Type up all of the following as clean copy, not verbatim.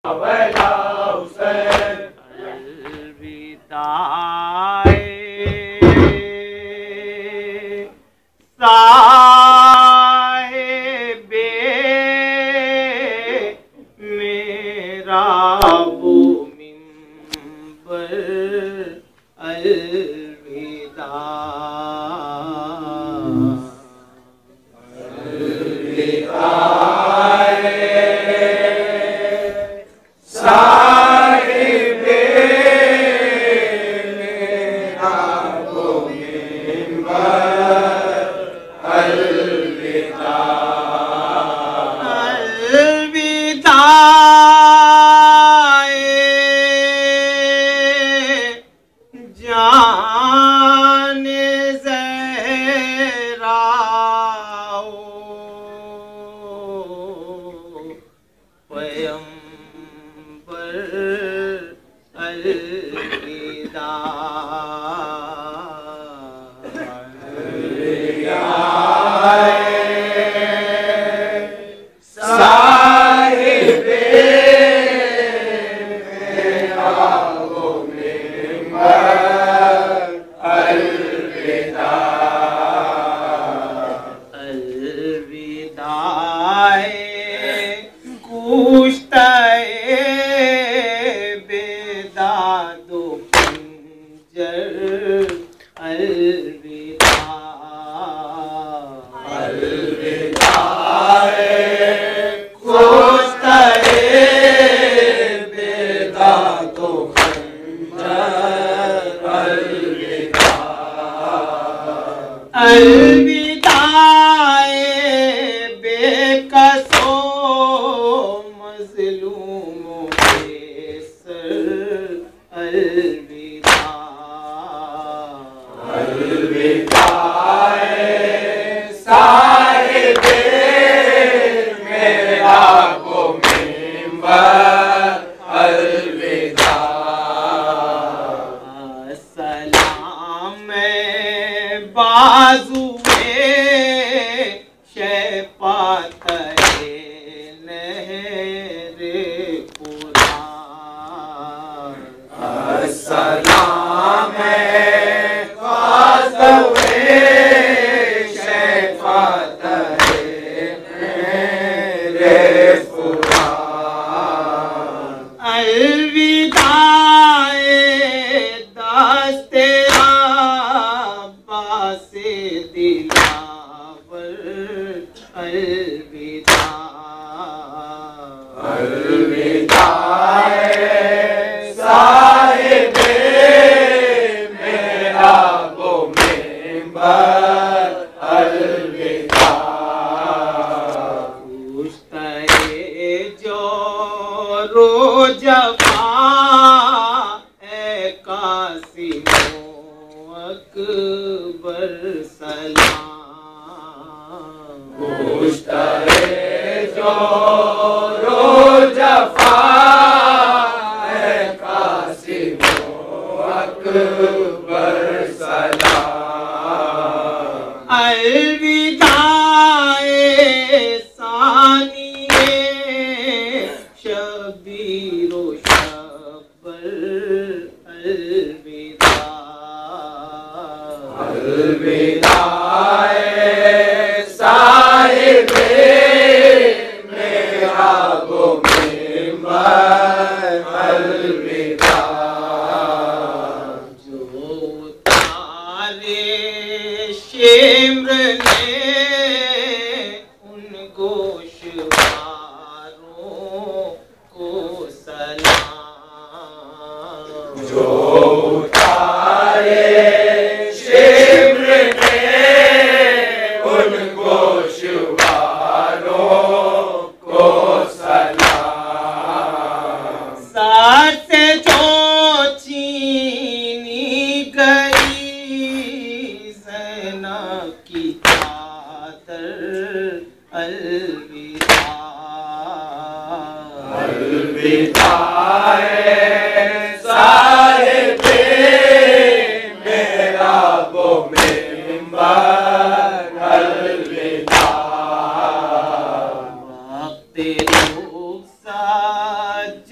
अवला हुसैन अलविदाए साहिबे मेरा वो मिंबर अलविदा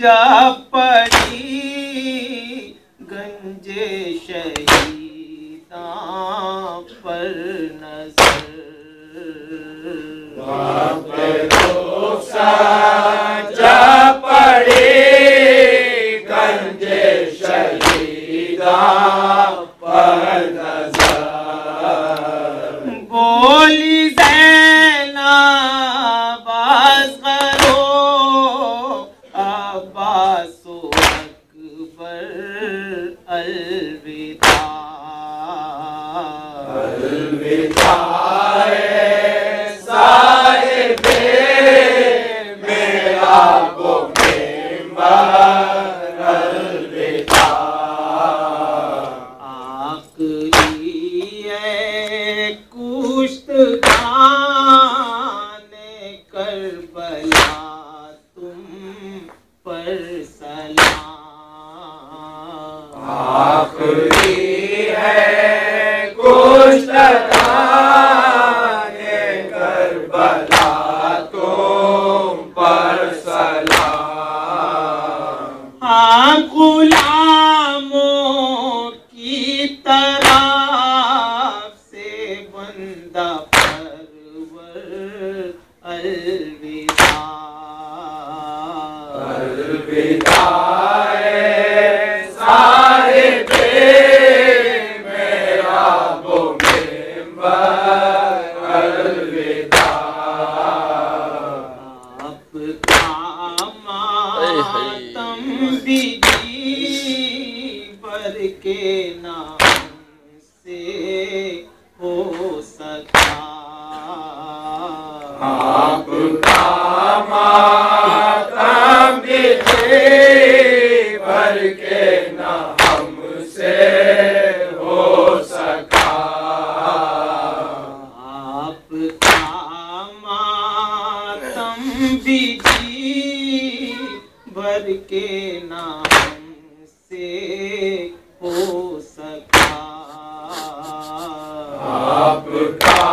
जा पड़ी गंजे शहीदां पर नजर। जा पड़ी गंजे शहीदां पर नजर। बोली ज़ैनब असग़रो अब्बासो अकबर अलविदा। अलविदा साहिबे मेरा वो मेंबर। अलविदा आखिरी कुश्तगाने करबला तुम पर सलाम। आखिरी है कुश्तगाने करबला तुम पर सलाम। हाँ गुलामों की तरफ से बंदा परवर अलविदा। अलविदा साहिबे मेरा वो मेंबर। अलविदा आपका मातम बिजी बर के नाम से हो सका। आपका मातम बिजी बर के ना हमसे हो सका। आपका मातम बिजी भर के नाम से हो सका। आपका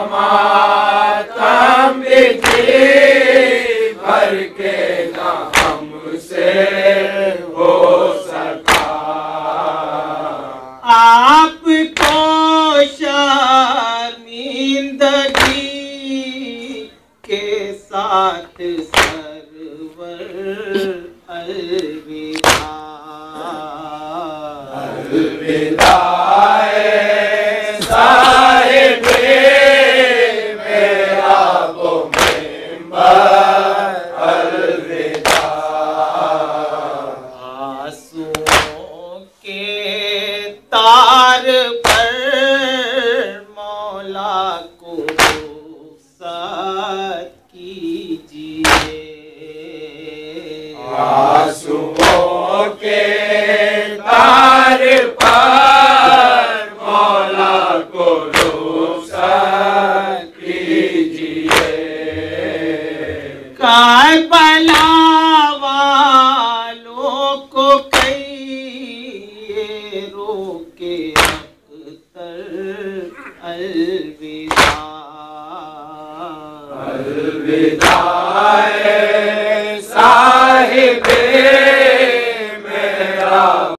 मातम बिजी भर के ना हमसे हो सका। आपको शर्मिंदगी के साथ सरवर अलविदा। अलविदा साहिबे मेरा वो मेंबर। अलविदा आंसुओं के तार पर मौला को रुख़सत कीजिए। आंसुओं के तार पर मौला को रुख़सत कीजिए। करबला वालों को कहिए रोके अख्तर अलविदा। अलविदा